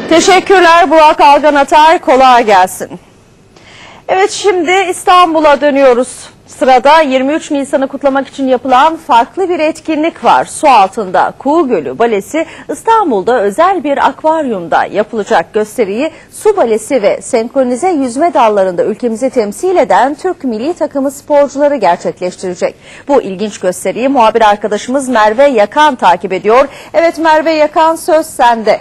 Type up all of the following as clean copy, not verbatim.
Teşekkürler Burak Algan Atar, kolay gelsin. Evet, şimdi İstanbul'a dönüyoruz. Sırada 23 Nisan'ı kutlamak için yapılan farklı bir etkinlik var. Su altında Kuğu Gölü Balesi İstanbul'da özel bir akvaryumda yapılacak gösteriyi su balesi ve senkronize yüzme dallarında ülkemizi temsil eden Türk milli takımı sporcuları gerçekleştirecek. Bu ilginç gösteriyi muhabir arkadaşımız Merve Yakan takip ediyor. Evet Merve Yakan, söz sende.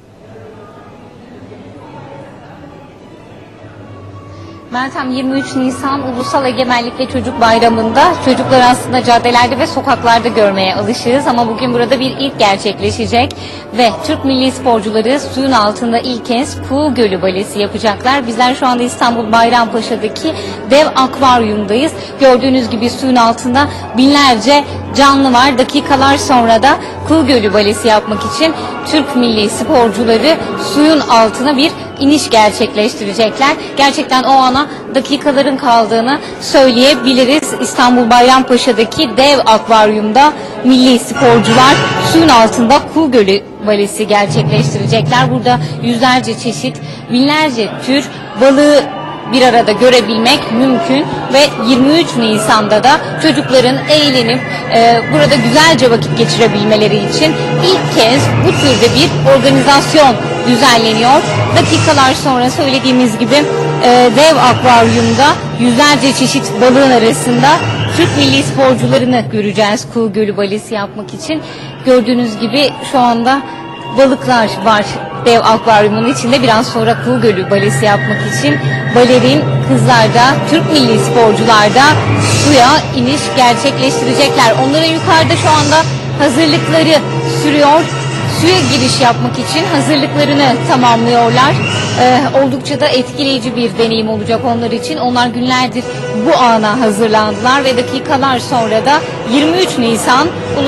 Meltem, 23 Nisan Ulusal Egemenlik ve Çocuk Bayramı'nda çocukları aslında caddelerde ve sokaklarda görmeye alışığız ama bugün burada bir ilk gerçekleşecek ve Türk milli sporcuları suyun altında ilk kez Kuğu Gölü Balesi yapacaklar. Bizler şu anda İstanbul Bayrampaşa'daki dev akvaryumdayız. Gördüğünüz gibi suyun altında binlerce canlı var. Dakikalar sonra da Kuğu Gölü Balesi yapmak için Türk milli sporcuları suyun altına bir iniş gerçekleştirecekler. Gerçekten o ana dakikaların kaldığını söyleyebiliriz. İstanbul Bayrampaşa'daki dev akvaryumda milli sporcular suyun altında Kuğu Gölü Balesi gerçekleştirecekler. Burada yüzlerce çeşit, binlerce tür balığı bir arada görebilmek mümkün ve 23 Nisan'da da çocukların eğlenip burada güzelce vakit geçirebilmeleri için ilk kez bu türde bir organizasyon düzenleniyor. Dakikalar sonra söylediğimiz gibi dev akvaryumda yüzlerce çeşit balığın arasında Türk milli sporcularını göreceğiz Kuğu Gölü Balesi yapmak için. Gördüğünüz gibi şu anda balıklar var dev akvaryumun içinde. Biraz sonra Kuğu Gölü Balesi yapmak için balerin kızlar da, Türk milli sporcular da suya iniş gerçekleştirecekler. Onların yukarıda şu anda hazırlıkları sürüyor. Suya giriş yapmak için hazırlıklarını tamamlıyorlar. Oldukça da etkileyici bir deneyim olacak onlar için. Onlar günlerdir bu ana hazırlandılar ve dakikalar sonra da 23 Nisan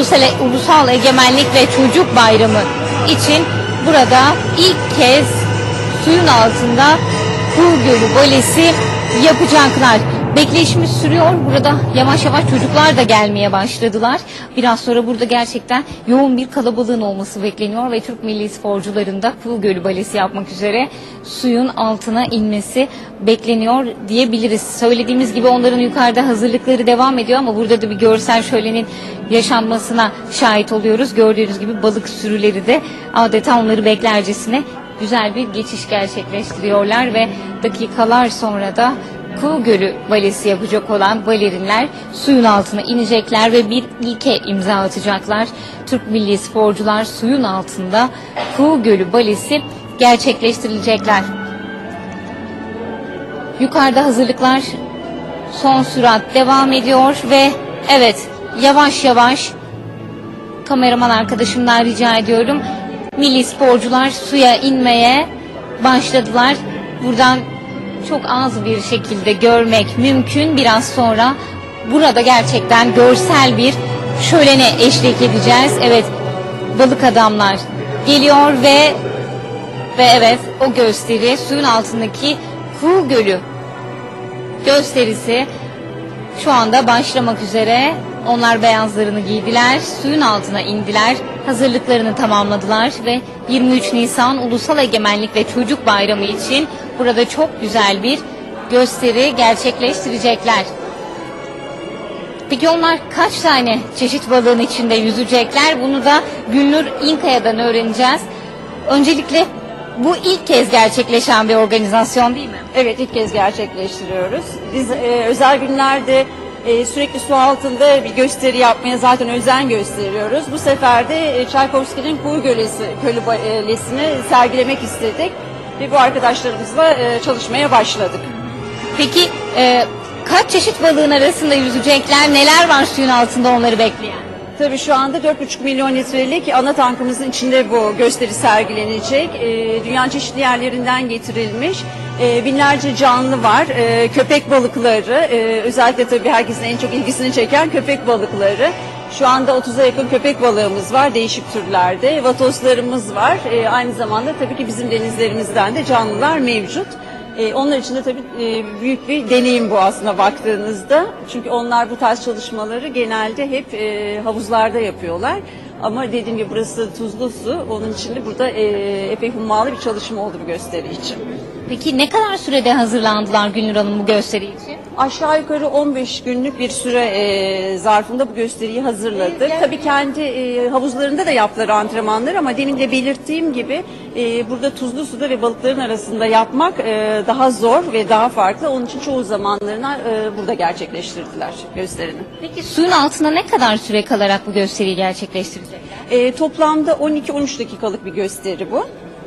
Ulusal Egemenlik ve Çocuk Bayramı için burada ilk kez suyun altında Kuğu Gölü Balesi yapacaklar. Bekleyişimiz sürüyor. Burada yavaş yavaş çocuklar da gelmeye başladılar. Biraz sonra burada gerçekten yoğun bir kalabalığın olması bekleniyor ve Türk milli sporcuların da Kuğu Gölü Balesi yapmak üzere suyun altına inmesi bekleniyor diyebiliriz. Söylediğimiz gibi onların yukarıda hazırlıkları devam ediyor ama burada da bir görsel şölenin yaşanmasına şahit oluyoruz. Gördüğünüz gibi balık sürüleri de adeta onları beklercesine güzel bir geçiş gerçekleştiriyorlar ve dakikalar sonra da Kuğu Gölü Balesi yapacak olan balerinler suyun altına inecekler ve bir ilke imza atacaklar. Türk milli sporcular suyun altında Kuğu Gölü Balesi gerçekleştirilecekler. Yukarıda hazırlıklar son sürat devam ediyor ve evet, yavaş yavaş kameraman arkadaşımdan rica ediyorum. Milli sporcular suya inmeye başladılar. Buradan çok az bir şekilde görmek mümkün. Biraz sonra burada gerçekten görsel bir şölene eşlik edeceğiz. Evet, balık adamlar geliyor ve evet, o gösteri suyun altındaki Kuğu Gölü gösterisi şu anda başlamak üzere. Onlar beyazlarını giydiler, suyun altına indiler, hazırlıklarını tamamladılar ve 23 Nisan Ulusal Egemenlik ve Çocuk Bayramı için burada çok güzel bir gösteri gerçekleştirecekler. Peki onlar kaç tane çeşit balığın içinde yüzecekler? Bunu da Gülnur İnkaya'dan öğreneceğiz. Öncelikle bu ilk kez gerçekleşen bir organizasyon değil mi? Evet, ilk kez gerçekleştiriyoruz. Biz özel günlerde sürekli su altında bir gösteri yapmaya zaten özen gösteriyoruz. Bu sefer de Çaykovski'nin Kuğu Gölü Balesi'ni sergilemek istedik ve bu arkadaşlarımızla çalışmaya başladık. Peki kaç çeşit balığın arasında yüzecekler? Neler var suyun altında onları bekleyen? Tabii şu anda 4,5 milyon litrelik ana tankımızın içinde bu gösteri sergilenecek. Dünyanın çeşitli yerlerinden getirilmiş binlerce canlı var. Köpek balıkları, özellikle tabii herkesin en çok ilgisini çeken köpek balıkları. Şu anda 30'a yakın köpek balığımız var değişik türlerde. Vatoslarımız var. Aynı zamanda tabii ki bizim denizlerimizden de canlılar mevcut. Onlar için de tabii büyük bir deneyim bu aslında baktığınızda. Çünkü onlar bu tarz çalışmaları genelde hep havuzlarda yapıyorlar. Ama dediğim gibi burası tuzlu su. Onun için de burada epey hummalı bir çalışma oldu bu gösteri için. Peki ne kadar sürede hazırlandılar Gülnur Hanım bu gösteri için? Aşağı yukarı 15 günlük bir süre zarfında bu gösteriyi hazırladık. Tabii kendi havuzlarında da yaptılar antrenmanlar ama demin de belirttiğim gibi burada tuzlu suda ve balıkların arasında yapmak daha zor ve daha farklı. Onun için çoğu zamanlarını burada gerçekleştirdiler gösterini. Peki suyun altında ne kadar süre kalarak bu gösteriyi gerçekleştirecekler? Toplamda 12-13 dakikalık bir gösteri bu.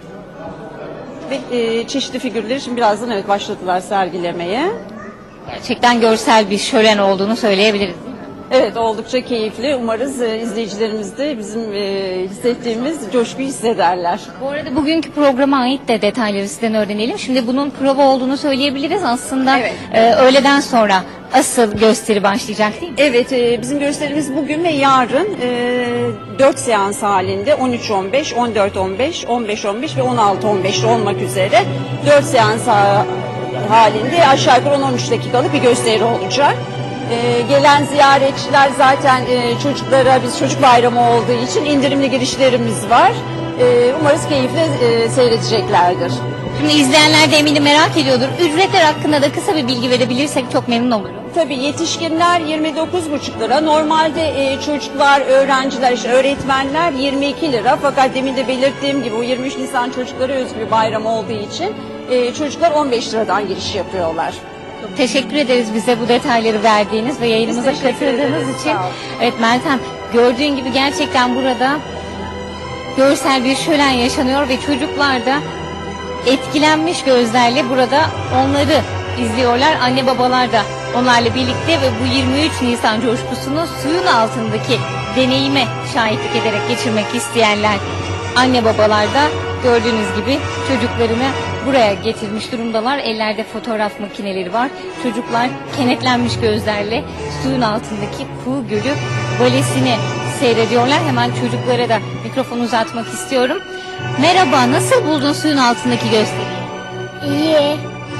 Ve çeşitli figürleri şimdi birazdan evet başladılar sergilemeye. Gerçekten görsel bir şölen olduğunu söyleyebiliriz. Evet, oldukça keyifli. Umarız izleyicilerimiz de bizim hissettiğimiz coşkuyu hissederler. Bu arada bugünkü programa ait de detayları sizden öğrenelim. Şimdi bunun prova olduğunu söyleyebiliriz. Aslında Evet. Öğleden sonra asıl gösteri başlayacak değil mi? Evet, bizim gösterimiz bugün ve yarın 4 seans halinde 13-15, 14-15, 15-15 ve 16-15 olmak üzere 4 seans halinde aşağı yukarı 10-13 dakikalık bir gösteri olacak. Gelen ziyaretçiler zaten çocuklara, biz çocuk bayramı olduğu için indirimli girişlerimiz var. Umarız keyifle seyredeceklerdir. Şimdi izleyenler de eminim merak ediyordur. Ücretler hakkında da kısa bir bilgi verebilirsek çok memnun olurum. Tabii yetişkinler 29,5 lira. Normalde çocuklar, öğrenciler, işte öğretmenler 22 lira. Fakat demin de belirttiğim gibi o 23 Nisan çocuklara özgü bir bayram olduğu için çocuklar 15 liradan giriş yapıyorlar. Çok teşekkür ederiz bize bu detayları verdiğiniz ve yayınımıza Biz teşekkür katıldığınız ederiz, için. sağ olun. Evet Meltem, gördüğün gibi gerçekten burada görsel bir şölen yaşanıyor ve çocuklar da etkilenmiş gözlerle burada onları izliyorlar. Anne babalar da onlarla birlikte ve bu 23 Nisan coşkusunu suyun altındaki deneyime şahitlik ederek geçirmek isteyenler anne babalar da gördüğünüz gibi çocuklarını buraya getirmiş durumdalar. Ellerde fotoğraf makineleri var. Çocuklar kenetlenmiş gözlerle suyun altındaki Kuğu Gölü Balesi'ni seyrediyorlar. Hemen çocuklara da mikrofonu uzatmak istiyorum. Merhaba, nasıl buldun suyun altındaki gösteriyi? İyi.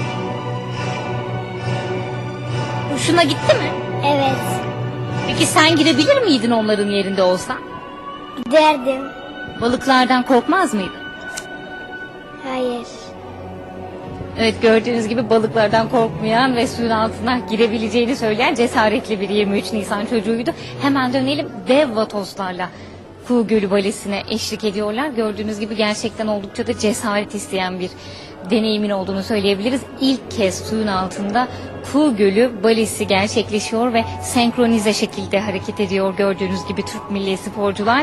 Hoşuna gitti mi? Evet. Peki sen girebilir miydin onların yerinde olsan? Giderdim. Balıklardan korkmaz mıydın? Hayır. Evet, gördüğünüz gibi balıklardan korkmayan ve suyun altına girebileceğini söyleyen cesaretli bir 23 Nisan çocuğuydu. Hemen dönelim, dev vatoslarla Kuğu Gölü Balesi'ne eşlik ediyorlar. Gördüğünüz gibi gerçekten oldukça da cesaret isteyen bir deneyimin olduğunu söyleyebiliriz. İlk kez suyun altında Kuğu Gölü Balesi gerçekleşiyor ve senkronize şekilde hareket ediyor gördüğünüz gibi Türk milli sporcular.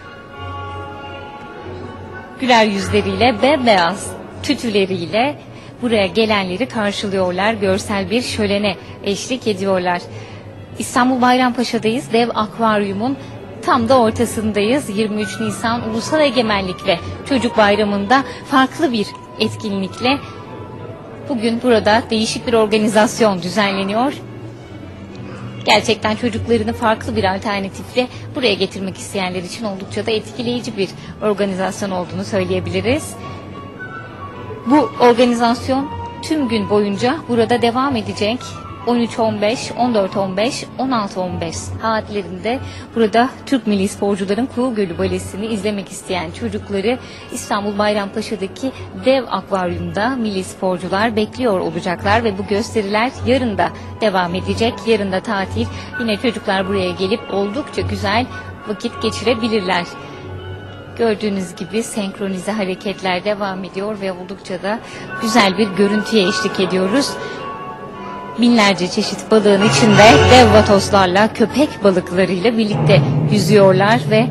Güler yüzleriyle, bembeyaz tütüleriyle buraya gelenleri karşılıyorlar. Görsel bir şölene eşlik ediyorlar. İstanbul Bayrampaşa'dayız. Dev akvaryumun tam da ortasındayız. 23 Nisan Ulusal Egemenlik ve Çocuk Bayramı'nda farklı bir etkinlikle bugün burada değişik bir organizasyon düzenleniyor. Gerçekten çocuklarını farklı bir alternatifle buraya getirmek isteyenler için oldukça da etkileyici bir organizasyon olduğunu söyleyebiliriz. Bu organizasyon tüm gün boyunca burada devam edecek. 13-15, 14-15, 16-15 saatlerinde burada Türk milli sporcuların Kuğu Gölü Balesi'ni izlemek isteyen çocukları İstanbul Bayrampaşa'daki dev akvaryumda milli sporcular bekliyor olacaklar ve bu gösteriler yarın da devam edecek. Yarın da tatil. Yine çocuklar buraya gelip oldukça güzel vakit geçirebilirler. Gördüğünüz gibi senkronize hareketler devam ediyor ve oldukça da güzel bir görüntüye eşlik ediyoruz. Binlerce çeşit balığın içinde dev vatoslarla, köpek balıklarıyla birlikte yüzüyorlar ve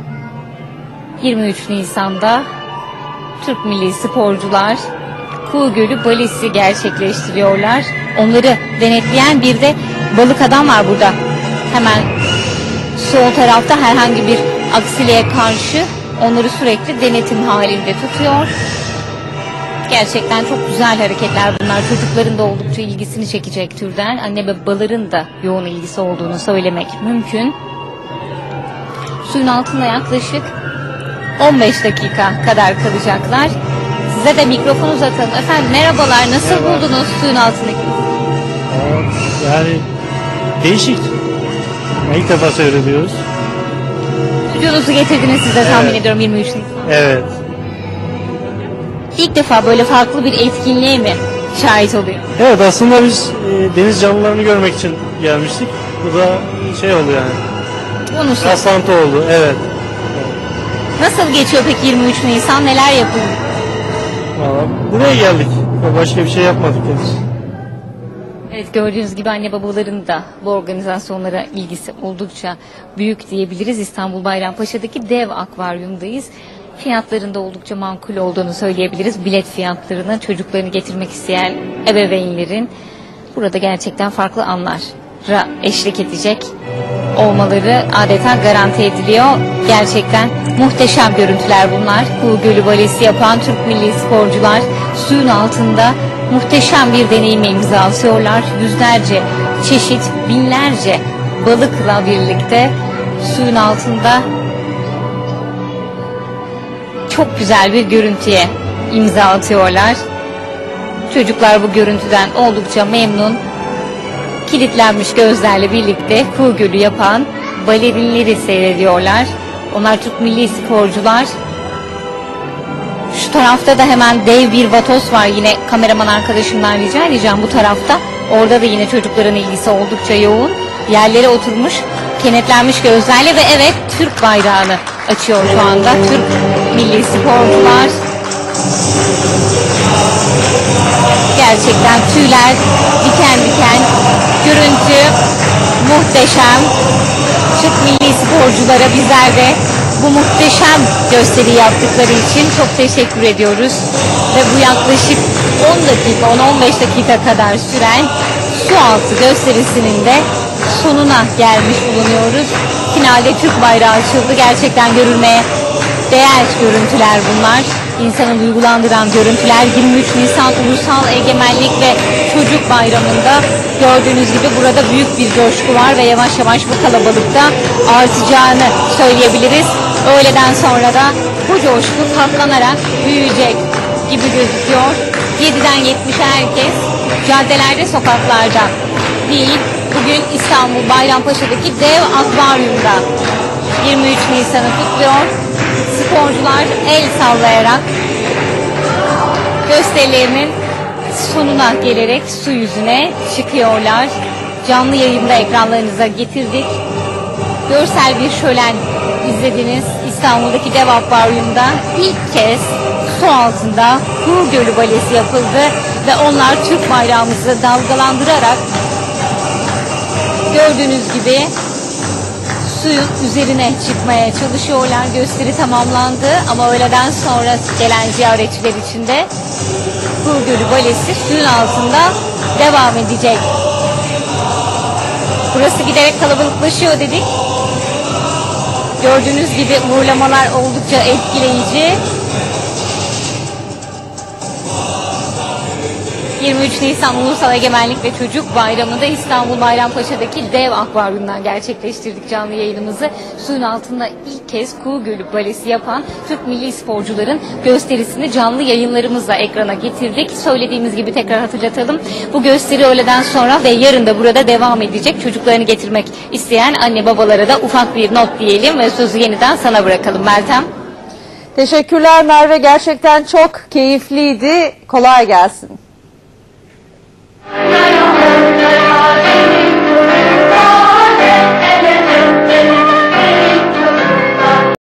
23 Nisan'da Türk milli sporcular Kuğu Gölü Balesi gerçekleştiriyorlar. Onları denetleyen bir de balık adam var burada. Hemen sol tarafta herhangi bir aksiliğe karşı onları sürekli denetim halinde tutuyor. Gerçekten çok güzel hareketler bunlar. Çocukların da oldukça ilgisini çekecek türden. Anne ve babaların da yoğun ilgisi olduğunu söylemek mümkün. Suyun altında yaklaşık 15 dakika kadar kalacaklar. Size de mikrofon uzatalım. Efendim merhabalar. Nasıl buldunuz suyun altındaki? Yani değişik. İlk defa seyrediyoruz. Çocuğunuzu getirdiniz siz de tahmin ediyorum 23 Nisan. Evet. İlk defa böyle farklı bir etkinliğe mi şahit oluyor? Evet, aslında biz deniz canlılarını görmek için gelmiştik. Bu da şey oldu yani. Bonus. Rastlantı oldu. Evet. Nasıl geçiyor peki 23 Nisan? Neler yapılıyor? Vallahi buraya geldik. Başka bir şey yapmadık henüz. Evet, gördüğünüz gibi anne babaların da bu organizasyonlara ilgisi oldukça büyük diyebiliriz. İstanbul Bayrampaşa'daki dev akvaryumdayız. Fiyatlarında oldukça makul olduğunu söyleyebiliriz. Bilet fiyatlarını çocuklarını getirmek isteyen ebeveynlerin burada gerçekten farklı anlara eşlik edecek olmaları adeta garanti ediliyor. Gerçekten muhteşem görüntüler bunlar. Kuğu Gölü balesi yapan Türk milli sporcular suyun altında muhteşem bir deneyime imza atıyorlar. Yüzlerce çeşit, binlerce balıkla birlikte suyun altında çok güzel bir görüntüye imza atıyorlar. Çocuklar bu görüntüden oldukça memnun. Kilitlenmiş gözlerle birlikte Kuğu Gölü yapan balerinleri seyrediyorlar. Onlar Türk milli sporcular. Şu tarafta da hemen dev bir vatos var. Yine kameraman arkadaşımdan rica edeceğim bu tarafta. Orada da yine çocukların ilgisi oldukça yoğun. Yerlere oturmuş, kenetlenmiş gözlerle ve evet Türk bayrağını açıyor şu anda. Türk milli sporcular. Gerçekten tüyler diken diken. Görüntü muhteşem. Türk milli sporculara bizler de bu muhteşem gösteri yaptıkları için çok teşekkür ediyoruz. Ve bu yaklaşık 10 dakika, 10-15 dakika kadar süren su altı gösterisinin de sonuna gelmiş bulunuyoruz. Finalde Türk bayrağı açıldı. Gerçekten görülmeye değer görüntüler bunlar. İnsanı duygulandıran görüntüler. 23 Nisan Ulusal Egemenlik ve Çocuk Bayramı'nda gördüğünüz gibi burada büyük bir coşku var ve yavaş yavaş bu kalabalıkta artacağını söyleyebiliriz. Öğleden sonra da bu coşku katlanarak büyüyecek gibi gözüküyor. 7'den 70'e herkes caddelerde, sokaklarda değil. Bugün İstanbul Bayrampaşa'daki dev akvaryumda 23 Nisan'ı kutluyor. Sporcular el sallayarak gösterilerinin sonuna gelerek su yüzüne çıkıyorlar. Canlı yayında ekranlarınıza getirdik. Görsel bir şölen izlediniz. İstanbul'daki dev akvaryumda ilk kez su altında Kuğu Gölü balesi yapıldı ve onlar Türk bayrağımızı dalgalandırarak gördüğünüz gibi suyun üzerine çıkmaya çalışıyorlar. Gösteri tamamlandı ama öğleden sonra gelen ziyaretçiler için de Kuğu Gölü balesi suyun altında devam edecek. Burası giderek kalabalıklaşıyor dedik. Gördüğünüz gibi uğurlamalar oldukça etkileyici. 23 Nisan Ulusal Egemenlik ve Çocuk Bayramı'nda İstanbul Bayrampaşa'daki dev akvaryumdan gerçekleştirdik canlı yayınımızı. Suyun altında ilk kez Kuğu Gölü balesi yapan Türk milli sporcuların gösterisini canlı yayınlarımızla ekrana getirdik. Söylediğimiz gibi tekrar hatırlatalım. Bu gösteri öğleden sonra ve yarın da burada devam edecek. Çocuklarını getirmek isteyen anne babalara da ufak bir not diyelim ve sözü yeniden sana bırakalım Meltem. Teşekkürler Merve. Gerçekten çok keyifliydi. Kolay gelsin.